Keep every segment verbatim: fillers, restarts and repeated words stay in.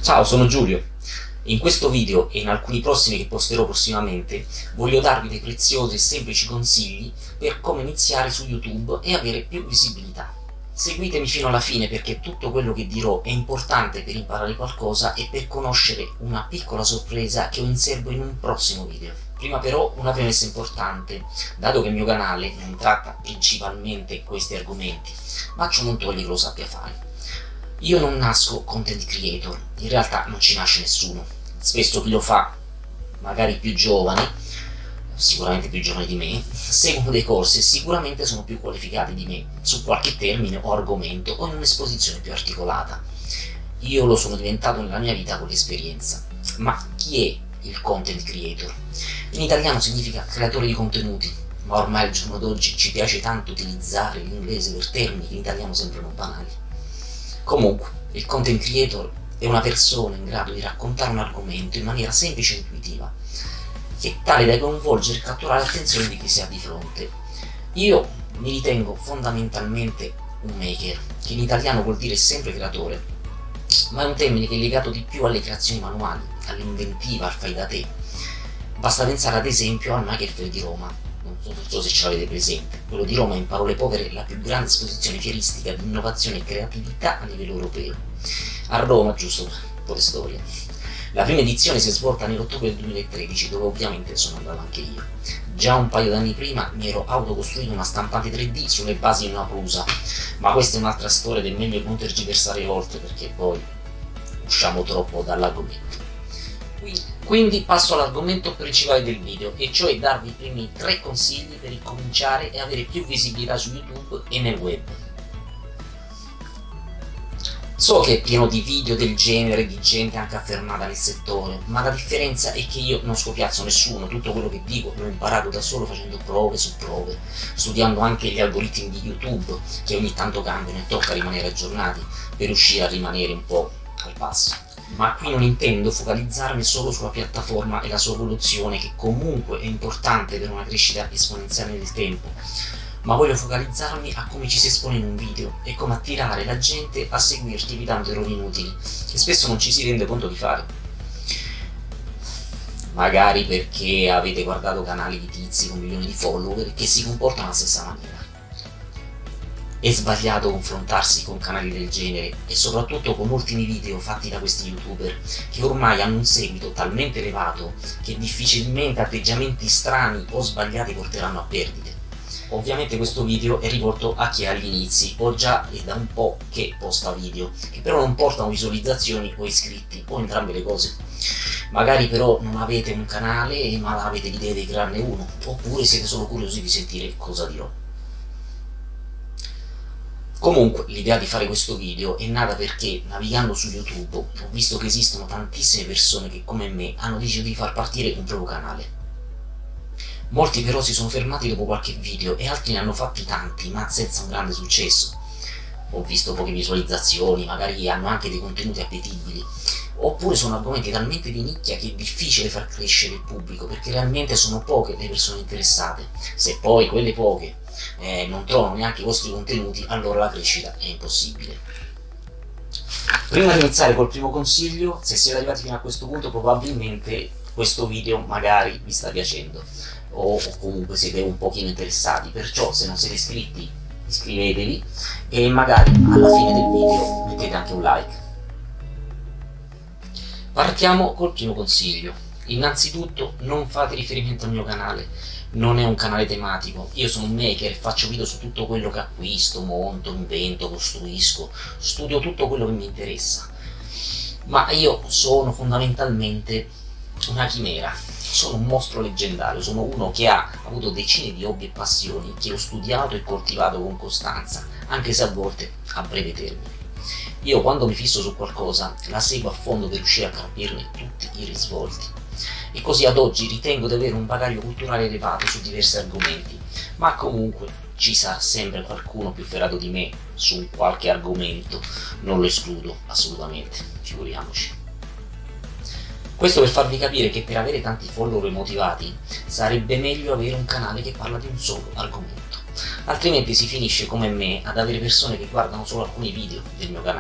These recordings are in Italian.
Ciao, sono Giulio. In questo video e in alcuni prossimi che posterò prossimamente voglio darvi dei preziosi e semplici consigli per come iniziare su YouTube e avere più visibilità. Seguitemi fino alla fine perché tutto quello che dirò è importante per imparare qualcosa e per conoscere una piccola sorpresa che ho in serbo in un prossimo video. Prima però una premessa importante, dato che il mio canale non tratta principalmente questi argomenti, ma ciò non toglie che lo sappia fare. Io non nasco content creator, in realtà non ci nasce nessuno. Spesso chi lo fa, magari più giovani, sicuramente più giovani di me, seguono dei corsi e sicuramente sono più qualificati di me su qualche termine o argomento o in un'esposizione più articolata. Io lo sono diventato nella mia vita con l'esperienza. Ma chi è il content creator? In italiano significa creatore di contenuti, ma ormai al giorno d'oggi ci piace tanto utilizzare l'inglese per termini che in italiano sembrano banali. Comunque, il content creator è una persona in grado di raccontare un argomento in maniera semplice e intuitiva, che è tale da coinvolgere e catturare l'attenzione di chi si ha di fronte. Io mi ritengo fondamentalmente un maker, che in italiano vuol dire sempre creatore, ma è un termine che è legato di più alle creazioni manuali, all'inventiva, al fai da te. Basta pensare ad esempio al Maker Faire di Roma. Non so, non so se ce l'avete presente. Quello di Roma è, in parole povere, la più grande esposizione fieristica di innovazione e creatività a livello europeo. A Roma, giusto, un po' di storia. La prima edizione si è svolta nell'ottobre del duemilatredici, dove ovviamente sono andato anche io. Già un paio d'anni prima mi ero autocostruito una stampante tre D sulle basi di una prusa, ma questa è un'altra storia ed è meglio non tergiversare oltre perché poi usciamo troppo dall'argomento. Quindi passo all'argomento principale del video, e cioè darvi i primi tre consigli per incominciare e avere più visibilità su YouTube e nel web. So che è pieno di video del genere, di gente anche affermata nel settore, ma la differenza è che io non scopiazzo nessuno, tutto quello che dico l'ho imparato da solo facendo prove su prove, studiando anche gli algoritmi di YouTube, che ogni tanto cambiano e tocca rimanere aggiornati per riuscire a rimanere un po' al passo. Ma qui non intendo focalizzarmi solo sulla piattaforma e la sua evoluzione, che comunque è importante per una crescita esponenziale nel tempo, ma voglio focalizzarmi a come ci si espone in un video e come attirare la gente a seguirti evitando errori inutili, che spesso non ci si rende conto di fare. Magari perché avete guardato canali di tizi con milioni di follower che si comportano alla stessa maniera. È sbagliato confrontarsi con canali del genere e soprattutto con ultimi video fatti da questi youtuber che ormai hanno un seguito talmente elevato che difficilmente atteggiamenti strani o sbagliati porteranno a perdite. Ovviamente questo video è rivolto a chi è agli inizi o già è da un po' che posta video, che però non portano visualizzazioni o iscritti o entrambe le cose. Magari però non avete un canale ma avete l'idea di crearne uno, oppure siete solo curiosi di sentire cosa dirò. Comunque, l'idea di fare questo video è nata perché, navigando su YouTube, ho visto che esistono tantissime persone che, come me, hanno deciso di far partire un proprio canale. Molti però si sono fermati dopo qualche video e altri ne hanno fatti tanti, ma senza un grande successo. Ho visto poche visualizzazioni, magari hanno anche dei contenuti appetibili, oppure sono argomenti talmente di nicchia che è difficile far crescere il pubblico, perché realmente sono poche le persone interessate. Se poi quelle poche Eh, non trovano neanche i vostri contenuti, allora la crescita è impossibile. Prima di iniziare col primo consiglio, se siete arrivati fino a questo punto probabilmente questo video magari vi sta piacendo o, o comunque siete un pochino interessati, perciò se non siete iscritti iscrivetevi e magari alla fine del video mettete anche un like. Partiamo col primo consiglio. Innanzitutto non fate riferimento al mio canale. Non è un canale tematico, io sono un maker e faccio video su tutto quello che acquisto, monto, invento, costruisco, studio tutto quello che mi interessa. Ma io sono fondamentalmente una chimera, sono un mostro leggendario, sono uno che ha avuto decine di hobby e passioni che ho studiato e coltivato con costanza, anche se a volte a breve termine. Io quando mi fisso su qualcosa la seguo a fondo per riuscire a capirne tutti i risvolti. E così ad oggi ritengo di avere un bagaglio culturale elevato su diversi argomenti, ma comunque ci sarà sempre qualcuno più ferrato di me su qualche argomento, non lo escludo assolutamente, figuriamoci. Questo per farvi capire che per avere tanti follower motivati sarebbe meglio avere un canale che parla di un solo argomento, altrimenti si finisce come me ad avere persone che guardano solo alcuni video del mio canale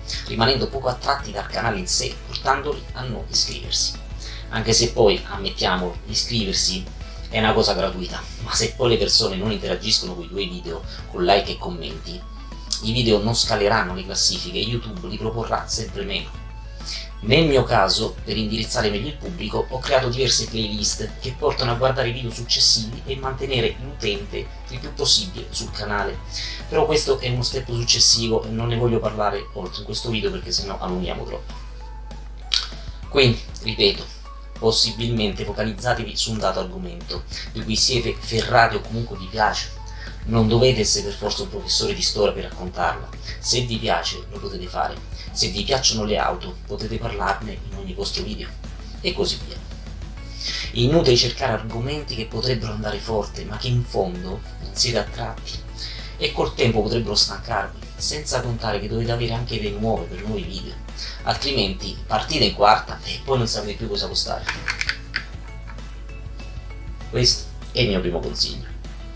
rimanendo poco attratti dal canale in sé, portandoli a non iscriversi. Anche se poi, ammettiamolo, iscriversi è una cosa gratuita, ma se poi le persone non interagiscono con i tuoi video con like e commenti, i video non scaleranno le classifiche e YouTube li proporrà sempre meno. Nel mio caso, per indirizzare meglio il pubblico, ho creato diverse playlist che portano a guardare i video successivi e mantenere l'utente il più possibile sul canale. Però questo è uno step successivo e non ne voglio parlare oltre in questo video perché sennò allunghiamo troppo. Quindi, ripeto, possibilmente focalizzatevi su un dato argomento di cui siete ferrati o comunque vi piace. Non dovete essere per forza un professore di storia per raccontarla. Se vi piace, lo potete fare. Se vi piacciono le auto, potete parlarne in ogni vostro video, e così via. Inutile cercare argomenti che potrebbero andare forte, ma che in fondo non siete attratti, e col tempo potrebbero stancarvi, senza contare che dovete avere anche idee nuove per nuovi video, altrimenti partite in quarta e poi non sapete più cosa postare. Questo è il mio primo consiglio.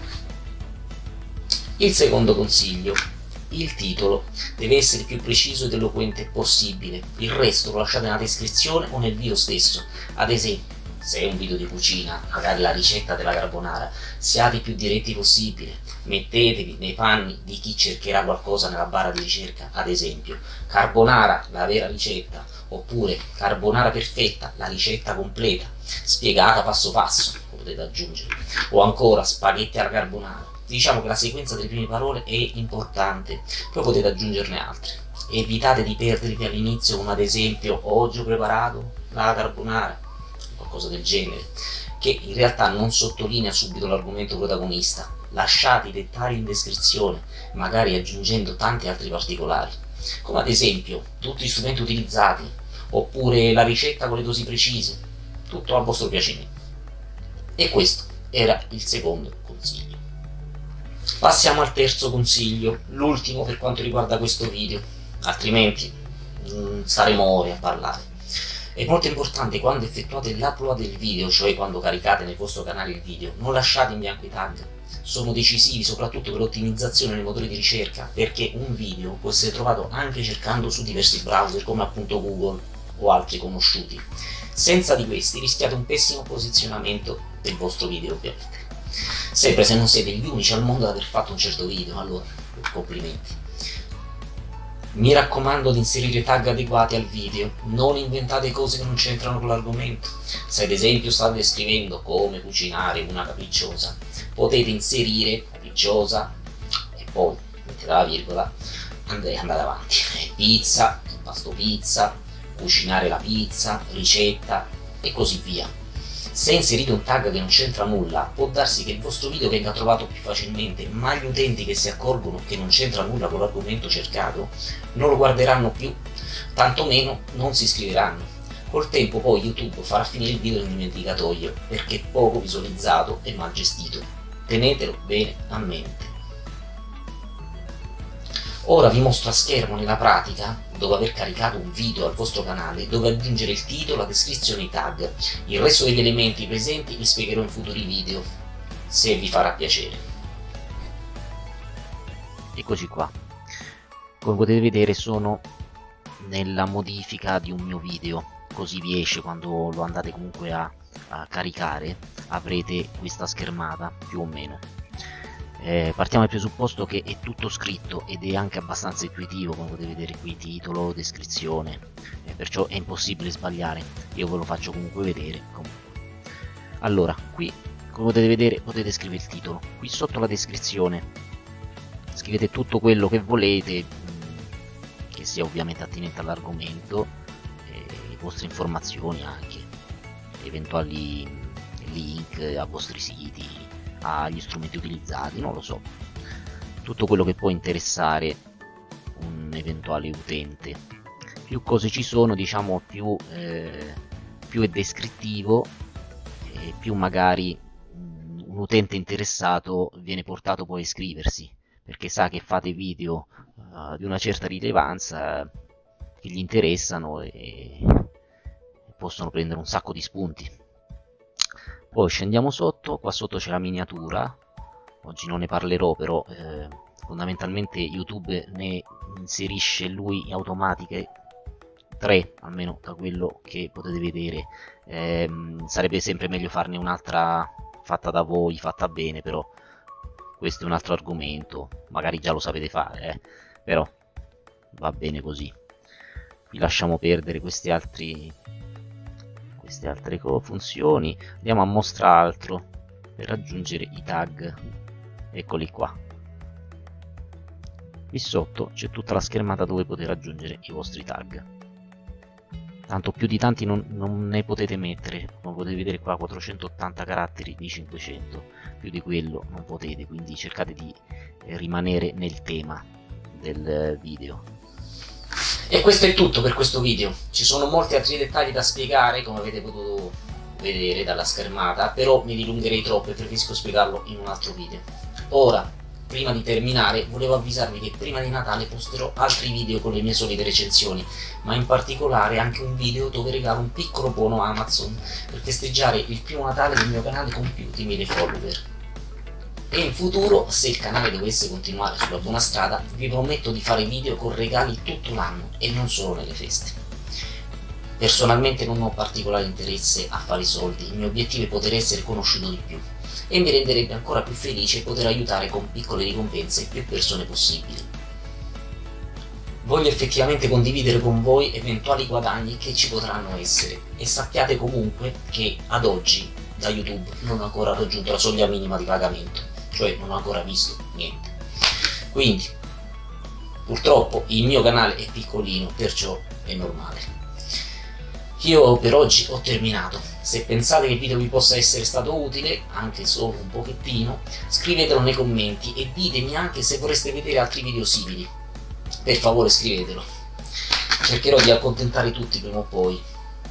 Il secondo consiglio: il titolo deve essere più preciso ed eloquente possibile, il resto lo lasciate nella descrizione o nel video stesso. Ad esempio, se è un video di cucina, magari la ricetta della carbonara, siate i più diretti possibile, mettetevi nei panni di chi cercherà qualcosa nella barra di ricerca, ad esempio carbonara, la vera ricetta, oppure carbonara perfetta, la ricetta completa, spiegata passo passo, potete aggiungere, o ancora spaghetti alla carbonara. Diciamo che la sequenza delle prime parole è importante, poi potete aggiungerne altre. Evitate di perdervi all'inizio come ad esempio oggi ho preparato la carbonara, qualcosa del genere, che in realtà non sottolinea subito l'argomento protagonista. Lasciate i dettagli in descrizione, magari aggiungendo tanti altri particolari, come ad esempio tutti gli strumenti utilizzati, oppure la ricetta con le dosi precise, tutto a vostro piacimento. E questo era il secondo consiglio. Passiamo al terzo consiglio, l'ultimo per quanto riguarda questo video, altrimenti mh, staremo ore a parlare. È molto importante quando effettuate l'upload del video, cioè quando caricate nel vostro canale il video, non lasciate in bianco i tag. Sono decisivi soprattutto per l'ottimizzazione nei motori di ricerca, perché un video può essere trovato anche cercando su diversi browser come appunto Google o altri conosciuti. Senza di questi rischiate un pessimo posizionamento del vostro video, ovviamente. Sempre se non siete gli unici al mondo ad aver fatto un certo video, allora complimenti. Mi raccomando di inserire tag adeguati al video, non inventate cose che non c'entrano con l'argomento. Se ad esempio state descrivendo come cucinare una capricciosa, potete inserire capricciosa e poi mettete la virgola e andate avanti. Pizza, impasto pizza, cucinare la pizza, ricetta e così via. Se inserite un tag che non c'entra nulla, può darsi che il vostro video venga trovato più facilmente, ma gli utenti che si accorgono che non c'entra nulla con l'argomento cercato non lo guarderanno più, tantomeno non si iscriveranno. Col tempo poi YouTube farà finire il video nel dimenticatoio perché è poco visualizzato e mal gestito. Tenetelo bene a mente. Ora vi mostro a schermo nella pratica, dopo aver caricato un video al vostro canale, dove aggiungere il titolo, la descrizione e i tag. Il resto degli elementi presenti vi spiegherò in futuri video, se vi farà piacere. Eccoci qua. Come potete vedere sono nella modifica di un mio video, così vi esce quando lo andate comunque a, a caricare, avrete questa schermata più o meno. Eh, partiamo dal presupposto che è tutto scritto ed è anche abbastanza intuitivo, come potete vedere qui, titolo, descrizione, eh, perciò è impossibile sbagliare. Io ve lo faccio comunque vedere. Comunque. Allora, qui come potete vedere potete scrivere il titolo, qui sotto la descrizione scrivete tutto quello che volete, mh, che sia ovviamente attinente all'argomento, eh, le vostre informazioni anche, eventuali link a vostri siti, agli strumenti utilizzati, non lo so, tutto quello che può interessare un eventuale utente. Più cose ci sono, diciamo, più, eh, più è descrittivo e più magari um, un utente interessato viene portato poi a iscriversi, perché sa che fate video uh, di una certa rilevanza che gli interessano e, e possono prendere un sacco di spunti. Poi scendiamo sotto, qua sotto c'è la miniatura, oggi non ne parlerò però eh, fondamentalmente YouTube ne, inserisce lui in automatiche tre, almeno da quello che potete vedere. Ehm, sarebbe sempre meglio farne un'altra fatta da voi, fatta bene, però questo è un altro argomento, magari già lo sapete fare, eh? Però va bene così. Vi lasciamo perdere questi altri queste altre funzioni. Andiamo a mostra altro per raggiungere i tag. Eccoli qua. Qui sotto c'è tutta la schermata dove potete raggiungere i vostri tag. Tanto più di tanti non, non ne potete mettere, come potete vedere qua, quattrocentottanta caratteri di cinquecento, più di quello non potete, quindi cercate di rimanere nel tema del video. E questo è tutto per questo video. Ci sono molti altri dettagli da spiegare, come avete potuto vedere dalla schermata, però mi dilungherei troppo e preferisco spiegarlo in un altro video. Ora, prima di terminare, volevo avvisarvi che prima di Natale posterò altri video con le mie solite recensioni, ma in particolare anche un video dove regalo un piccolo buono Amazon per festeggiare il primo Natale del mio canale con più di mille follower. E in futuro, se il canale dovesse continuare sulla buona strada, vi prometto di fare video con regali tutto l'anno e non solo nelle feste. Personalmente non ho particolare interesse a fare i soldi, il mio obiettivo è poter essere conosciuto di più e mi renderebbe ancora più felice poter aiutare con piccole ricompense più persone possibili. Voglio effettivamente condividere con voi eventuali guadagni che ci potranno essere e sappiate comunque che ad oggi da YouTube non ho ancora raggiunto la soglia minima di pagamento, cioè non ho ancora visto niente. Quindi purtroppo il mio canale è piccolino, perciò è normale. Io per oggi ho terminato. Se pensate che il video vi possa essere stato utile, anche solo un pochettino, scrivetelo nei commenti e ditemi anche se vorreste vedere altri video simili. Per favore scrivetelo. Cercherò di accontentare tutti prima o poi,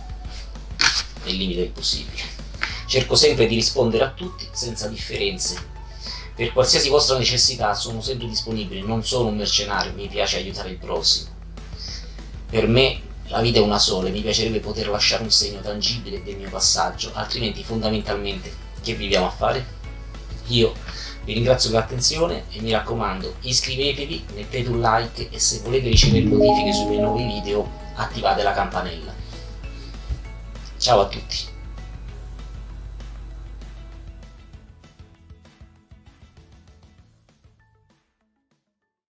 nel limite del possibile. Cerco sempre di rispondere a tutti senza differenze. Per qualsiasi vostra necessità sono sempre disponibile, non sono un mercenario, mi piace aiutare il prossimo. Per me la vita è una sola e mi piacerebbe poter lasciare un segno tangibile del mio passaggio, altrimenti fondamentalmente che viviamo a fare? Io vi ringrazio per l'attenzione e mi raccomando, iscrivetevi, mettete un like e se volete ricevere notifiche sui miei nuovi video attivate la campanella. Ciao a tutti!